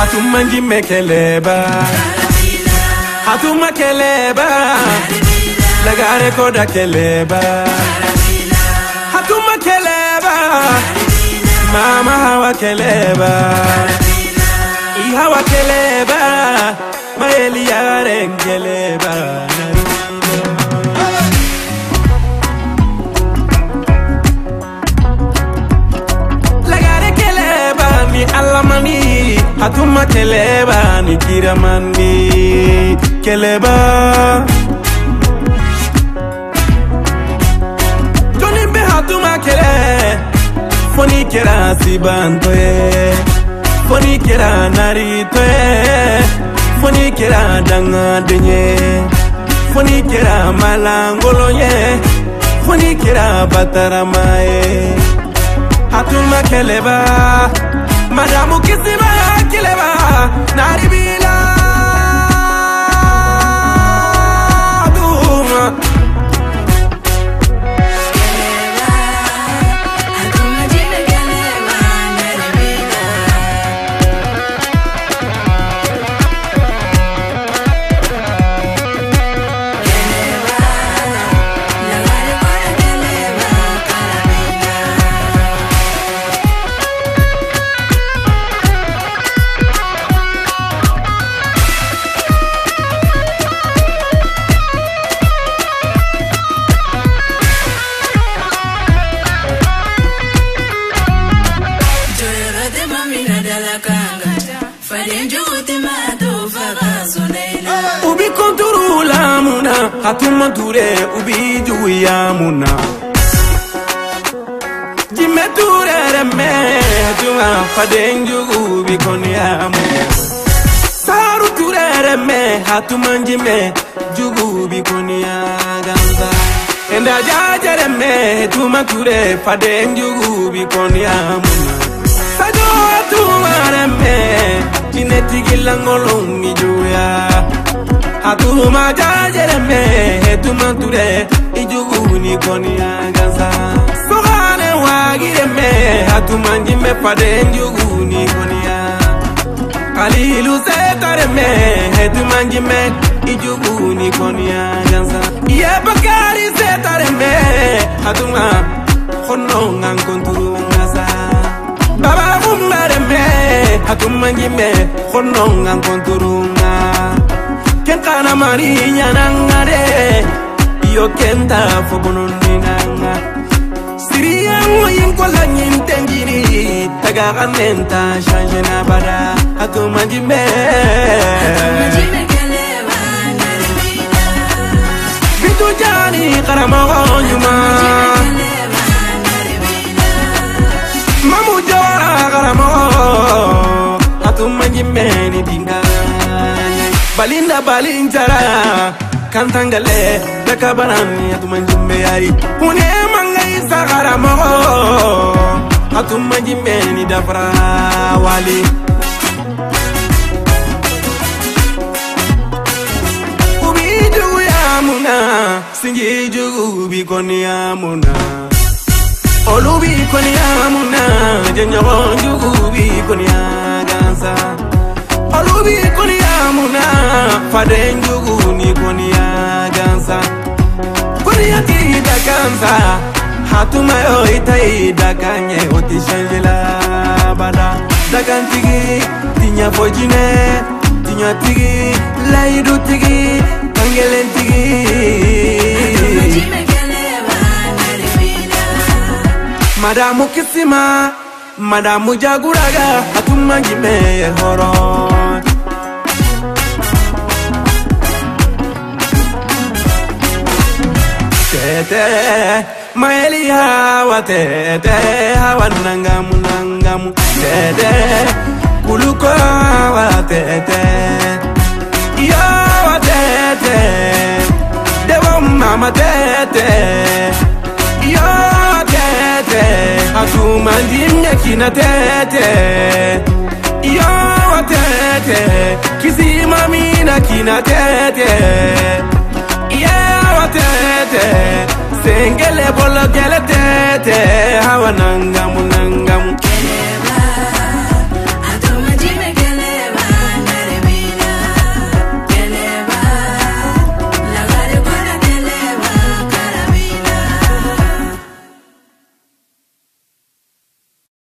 hatuma njime keleba hatuma keleba lagare koda keleba hatuma keleba mama hawa keleba ihawa keleba maeli yare keleba Alamani hatuma keleba ni kiramani keleba Toni be hatuma kele foni kera sibantoye foni kera naritoye foni kera danga denye foni kera malangoloye foni kera bataramaye hatuma keleba Madamu kisima keleba naribila duma Ubi konturu la muna hatuma ture ubi juya muna Jime ture reme hatuma fadenju ubi konya muna Saru ture reme hatuma jime jugu ubi konya ganza Enda jaja reme hatuma ture fadenju ubi konya muna Sajo hatuma reme Jineti gilangolongi juya Hatuma jajereme Hetuma ture Ijugu ni konya gansa Sohane wagireme Hatuma njime pade Njugu ni konya Kalilu setareme Hetuma njime Ijugu ni konya gansa Iye bakari setareme Hatuma Khono ngankonturu ngasa Baba umbareme Hatuma njime Khono ngankonturu nga Kenkana marinya nangare Iyo kenta fogononi nanga Siriya ngoyin kola nyintengiri Tagaga nenta change na bada Hatuma njime keleba naribina Bitu jani karamago nyuma Mamu jora karamago Hatuma njime ni dinga Balinda balinjara Kantangale Dakabarani Hatuma njime yari Une mangai sagara mogo Hatuma njime ni dafra wali Ubi jugu ya muna Sinji jugu bikoni ya muna Olu bikoni ya muna Jenyogo jugu bikoni ya gansa Olubi koni amuna fadenjugu ni koni ya gansa Koni ya tida gansa Hatuma yo itai dakanye oti shanjela bada Dakantigi tinya fojine Tinya tigi laidu tigi Kangelen tigi Madamu kisima Madamu jaguraga Hatuma njime horo Tete maeli hawa tete hawa nangamu nangamu Tete kuluko hawa tete Yawa tete Dewa mama tete Yawa tete Hatuma njime kina tete Yawa tete Kisima mina kina tete Yawa tete Sengele bolo gele tete hawa nanga